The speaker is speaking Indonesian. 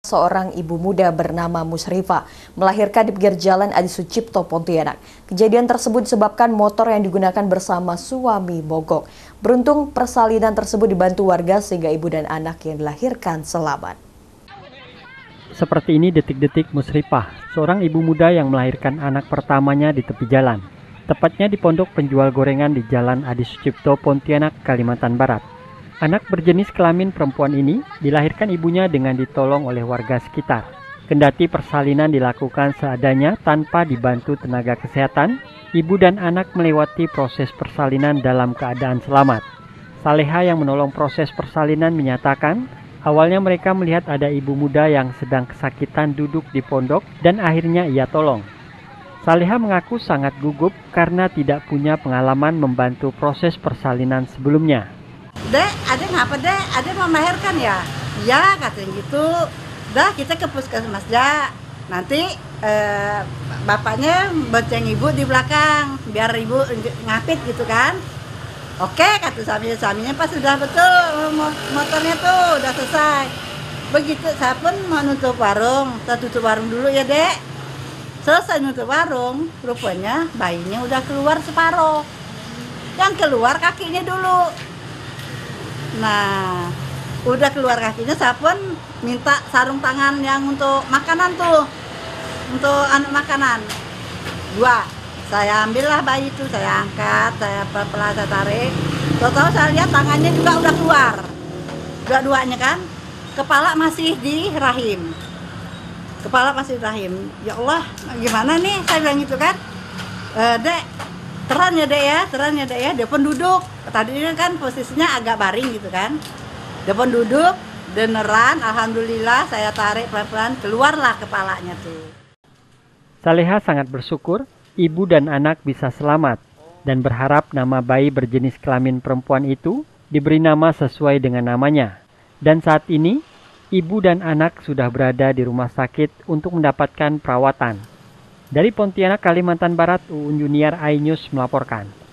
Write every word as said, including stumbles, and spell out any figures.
Seorang ibu muda bernama Musrifah melahirkan di pinggir jalan Adi Sucipto, Pontianak. Kejadian tersebut disebabkan motor yang digunakan bersama suami mogok. Beruntung persalinan tersebut dibantu warga sehingga ibu dan anak yang dilahirkan selamat. Seperti ini detik-detik Musrifah, seorang ibu muda yang melahirkan anak pertamanya di tepi jalan. Tepatnya di pondok penjual gorengan di Jalan Adi Sucipto, Pontianak, Kalimantan Barat. Anak berjenis kelamin perempuan ini dilahirkan ibunya dengan ditolong oleh warga sekitar. Kendati persalinan dilakukan seadanya tanpa dibantu tenaga kesehatan, ibu dan anak melewati proses persalinan dalam keadaan selamat. Saleha yang menolong proses persalinan menyatakan, awalnya mereka melihat ada ibu muda yang sedang kesakitan duduk di pondok dan akhirnya ia tolong. Saleha mengaku sangat gugup karena tidak punya pengalaman membantu proses persalinan sebelumnya. Dek, adek ngapa dek? Adek mau melahirkan ya? Ya, katanya gitu. Dah, kita ke puskesmas dah. Nanti eh, bapaknya bonceng ibu di belakang, biar ibu ngapit gitu kan. Oke, kata suaminya, pas sudah betul motornya tuh, udah selesai. Begitu, saya pun mau nutup warung. Saya tutup warung dulu ya dek. Selesai nutup warung, rupanya bayinya udah keluar separuh. Yang keluar kakinya dulu. Nah, udah keluar kakinya, saya pun minta sarung tangan yang untuk makanan tuh, untuk anak makanan. Dua, saya ambillah bayi itu, saya angkat, saya pelan-pelan saya tarik. Tahu-tahu saya lihat tangannya juga udah keluar, dua-duanya kan. Kepala masih di rahim, kepala masih di rahim. Ya Allah, gimana nih? Saya bilang gitu kan, e, dek, teran ya dek ya, teran ya dek ya. Dia pun duduk. Tadinya kan posisinya agak baring gitu kan. Dia pun duduk, beneran, alhamdulillah saya tarik pelan-pelan, keluarlah kepalanya tuh. Saleha sangat bersyukur ibu dan anak bisa selamat dan berharap nama bayi berjenis kelamin perempuan itu diberi nama sesuai dengan namanya. Dan saat ini, ibu dan anak sudah berada di rumah sakit untuk mendapatkan perawatan. Dari Pontianak, Kalimantan Barat, Uun Junior iNews melaporkan.